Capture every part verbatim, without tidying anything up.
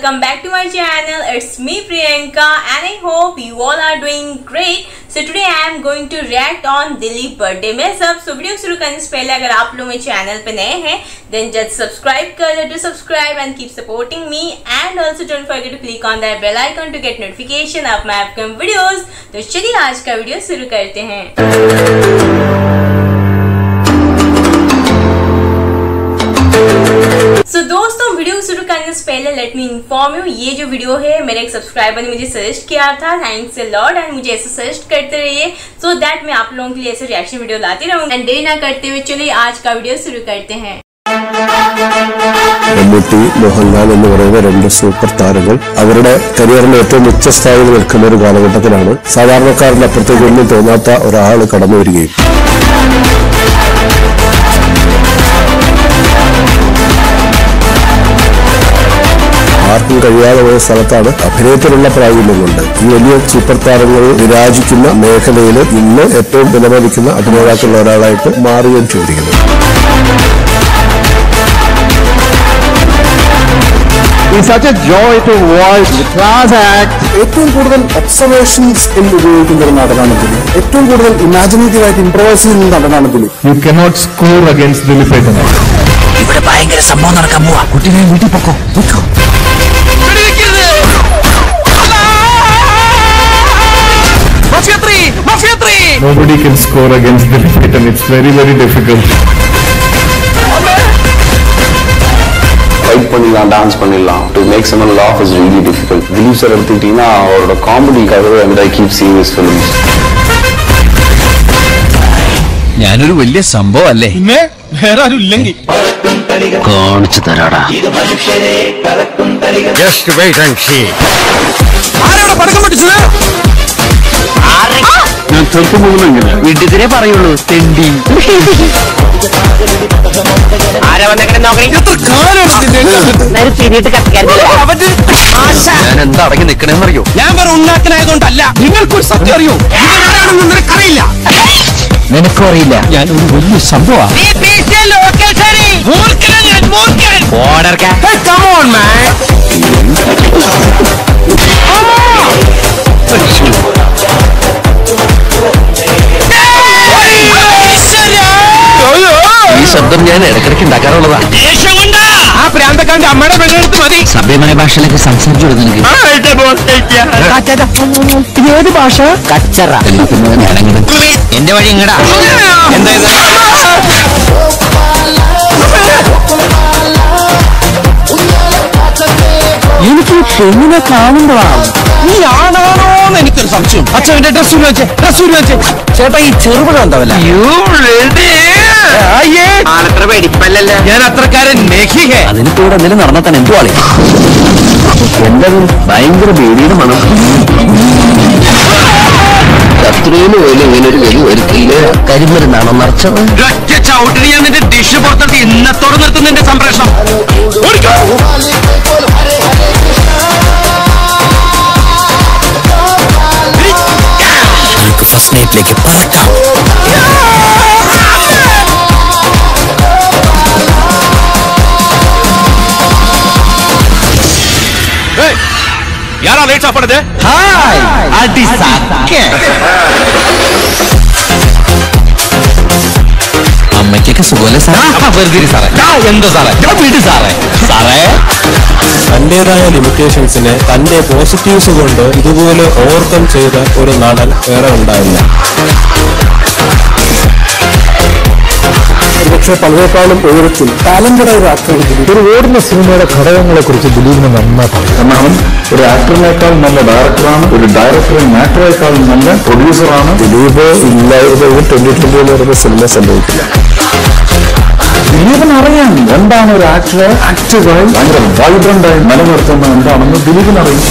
welcome back to my channel. It's me Priyanka and I hope you all are doing great. So today I am going to react on Dileep birthday में सब so video शुरू करने से पहले अगर आप लोग मेरे चैनल पे नए हैं then just subscribe कर दो, to subscribe and keep supporting me and also don't forget to click on that bell icon to get notification of my upcoming videos. तो चलिए आज का वीडियो शुरू करते हैं। So, दोस्तों वीडियो शुरू करने से पहले लेट मी इन्फॉर्म यू, ये जो वीडियो है मेरे एक सब्सक्राइबर ने मुझे सजेस्ट किया था, थैंक्स अ लॉट एंड मुझे ऐसे सजेस्ट करते रहिए सो दैट मैं आप लोगों के लिए ऐसे रिएक्शन वीडियो लाती रहूंगी। एंड देरी ना करते हुए चलिए आज का वीडियो शुरू करते हैं। മമ്മൂട്ടി മോഹൻലാൽ എന്ന് പറയുന്ന രണ്ട് സൂപ്പർ താരങ്ങൾ അവരുടെ കരിയറിലെ ഏറ്റവും ഉച്ചസ്ഥായിയിൽ നിൽക്കുന്ന ഒരു കാലഘട്ടത്തിലാണ് സാധാരണക്കാരന്റെ അപ്പുറത്തേക്കൊന്നും തോന്നാത്ത ഒരാൾ കടന്നു വരികയും ആർക്കും കഴിയാതെ പോയ സ്ഥലത്താണ് അഭിനയത്തിലുള്ള പ്രാവീണ്യമുണ്ട്. ഈ വലിയ സൂപ്പർ താരങ്ങൾ വിരാജിക്കുന്ന മേഖലയിൽ ഇന്ന് ഏറ്റവും വിലമതിക്കുന്ന അഭിനേതാക്കളുള്ള ഒരാളായിട്ട് മാറുകയും ചെയ്തിരിക്കുന്നു. It's such a joy to watch the class act. ഏറ്റവും കൂടുതൽ ഒബ്സർവേഷൻസ് ഉപയോഗിക്കുന്ന ഒരു നടനാണ് ദിലീപ്. ഏറ്റവും കൂടുതൽ ഇമാജിനേറ്റീവ് ആയിട്ട് ഇംപ്രവൈസ് ചെയ്യുന്ന നടനാണ് Dileep. You cannot score against Dileep Ethan. ഇവിടെ ഭയങ്കര സംഭവം നടക്കാൻ പോവാ. കുട്ടികളെ വീട്ടിൽ പൊക്കോ. Nobody can score against Dileep Ethan. It's very very difficult. Fight பண்ணிடலாம், டான்ஸ் பண்ணிடலாம். To make someone laugh is really difficult. Dileep sir எடுத்துக்கிட்டீங்கன்னா அவரோட காமெடிக்காகவே and I keep seeing his films. ഞാനൊരു വലിയ സംഭവം അല്ലേ? പിന്നെ വേറെ ആരും ഇല്ലെങ്കിൽ കാണിച്ചു തരാടാ. Just wait and see. ആരാണ് പടക്കം പൊട്ടിച്ചത്? ഞാൻ ചെറുപ്പം മുതൽ ഇങ്ങനെ വീട്ടിലെ പറയുള്ളൂ തെണ്ടി. ഞാൻ എന്താ അടങ്ങി നിക്കണെന്നറിയോ? ഞാൻ വേറെ ഉണ്ടാക്കനായതുകൊണ്ടല്ല, നിങ്ങൾക്കൊരു സത്യം അറിയോ? നിനക്കറിയില്ല. നിനക്കും അറിയില്ല, ഞാൻ ഒരു വലിയ സംഭവമാണ്. ഈ ശബ്ദം ഞാൻ ഇടയ്ക്കിടയ്ക്ക് ഉണ്ടാക്കാറുള്ളതാ. ആ പ്രാന്തക്കാരന്റെ അമ്മയുടെ പെണ്ണെടുത്ത് മതി. സഭ്യമായ ഭാഷയിലൊക്കെ സംസാരിച്ചു കൊടുക്കും. ഏത് ഭാഷ? കച്ചറ. ഞാനങ്ങട് എന്റെ വഴി ഇങ്ങടാ. എന്താ എനിക്ക് പെണ്ണിനെ കാണുമ്പോഴാണ് നീ ആണാണോന്ന് എനിക്കൊരു സംശയം. അച്ഛൻ്റെ ഡ്രസ് വെച്ചേ ഡ്രസ് വെച്ചേ ചേട്ടാ ഈ ചെറുപഴം ഉണ്ടാവില്ല. അത്ര പേടിപ്പല്ലല്ലേ, ഞാൻ അത്രക്കാരൻ. അതിന് കൂടെ എന്തെങ്കിലും നടന്നാൽ തന്നെ എന്തു ആളെ എന്റെ ഭയങ്കര പേടിയുടെ മണം. ശത്രുവിന് പോലും ഇങ്ങനെ ഒരു വലിയ വരുത്തിയില്ല. കരിമരുന്നാണോ നിറച്ചത്? ഒറ്റ ചവിട്ടിന് ഞാൻ നിന്റെ ഡിഷ് പുറത്തെടുത്ത് ഇന്നത്തോടെ നിർത്തുന്നതിന്റെ സംപ്രേഷണം. ഫസ്റ്റ് നൈറ്റിലേക്ക് പറക്കാം. யாரா லேட் சாப்பிடுது? ஹாய் அடி சாக்கே. അമ്മയ്ക്കൊക്കെ സുഖമല്ലേ സാറേ? വെറുതെ സാറേ. എന്തോ സാറേ? വീട് സാറേ. സാറേ തന്റേതായ ലിമിറ്റേഷൻസിനെ തന്റെ പോസിറ്റീവ്സ് കൊണ്ട് ഇതുപോലെ ഓവർകം ചെയ്ത ഒരു നടൻ വേറെ ഉണ്ടാവില്ല. പക്ഷെ പലരെക്കാളും ഉയരത്തിൽ ടാലന്റഡ് ആയ ആക്ടറാണ് ദിലീപ്. ഒരു ഓടുന്ന സിനിമയുടെ ഘടകങ്ങളെ കുറിച്ച് ദിലീപിന് നന്നായി. കാരണം അവൻ ഒരു ആക്ടറിനേക്കാൾ നല്ല ഡയറക്ടറാണ്, ഒരു ഡയറക്ടറെ ആക്ടറേക്കാളും നല്ല പ്രൊഡ്യൂസറാണ്. ദിലീപ് ഇല്ലായിരുന്നെങ്കിൽ ട്വന്റി ട്വന്റി എന്ന് പറയുന്ന സിനിമ സംഭവിക്കില്ല. ദിലീപിന് അറിയാം എന്താണ് ഒരു ആക്ടറെ ആക്റ്റീവായി ഭയങ്കര വൈബ്രന്റായി നിലനിർത്തുന്നത് എന്താണെന്ന് ദിലീപിന് അറിയാം.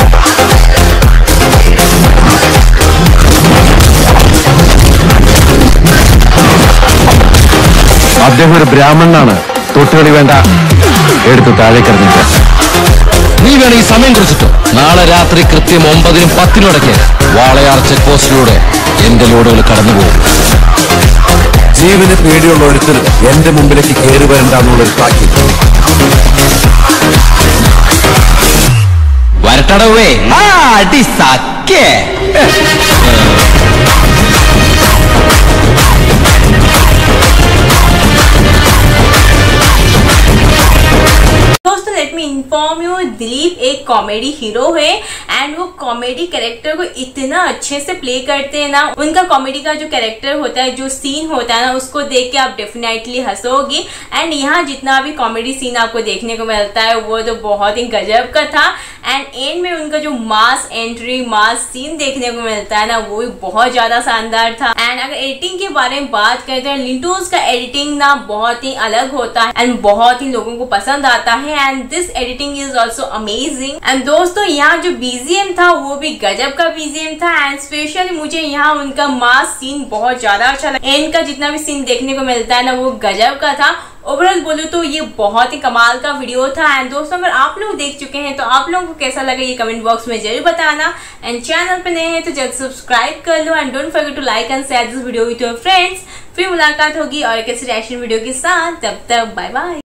അദ്ദേഹം ഒരു ബ്രാഹ്മണനാണ്. തൊട്ടുകളി വേണ്ട, എടുത്ത് താഴേക്കിറങ്ങിട്ട് നീ വേണം ഈ സമയം കുറിച്ചിട്ട് നാളെ രാത്രി കൃത്യം ഒമ്പതിനും പത്തിനോടൊക്കെ വാളയാർ ചെക്ക് പോസ്റ്റിലൂടെ എന്റെ ലോഡുകൾ കടന്നുപോകും. ജീവന് പേടിയുള്ള ഒരുത്തർ എന്റെ മുമ്പിലേക്ക് കയറി വരണ്ടെന്നുള്ളൊരു താക്കീത്. വരട്ടടവേ ആ അടി സക്കേ. Let me inform you, Dilip एक कॉमेडी हीरो है एंड वो कॉमेडी कैरेक्टर को इतना अच्छे से प्ले करते हैं ना. उनका कॉमेडी का जो कैरेक्टर होता है, जो सीन होता है ना, उसको देख के आप डेफिनेटली हंसोगी. एंड यहाँ जितना भी कॉमेडी सीन आपको देखने को मिलता है वो तो बहुत ही गजब का था. एंड एंड में उनका जो मास एंट्री, मास सीन देखने को मिलता है ना, वो भी बहुत ज्यादा शानदार था. एंड अगर एडिटिंग के बारे में बात करते हैं, लिंटोज का एडिटिंग ना बहुत ही अलग होता है एंड बहुत ही लोगों को पसंद आता है. And this editing is also amazing. And दोस्तों यहाँ जो बीजीएम था वो भी गजब का बीजीएम था. एंड स्पेशली मुझे यहाँ उनका मास सीन बहुत ज्यादा अच्छा लगा. एंड का जितना भी सीन देखने को मिलता है ना, वो गजब का था. ओवरऑल बोलूं तो ये बहुत ही कमाल का वीडियो था. एंड दोस्तों अगर आप लोग देख चुके हैं तो आप लोगों को कैसा लगा ये कमेंट बॉक्स में जरूर बताना. एंड चैनल पे नए हैं तो जल्द सब्सक्राइब कर लो. And don't forget to like and share this video with your friends. फिर मुलाकात होगी और एक ऐसी रिएक्शन वीडियो के साथ. तब तक बाय बाय.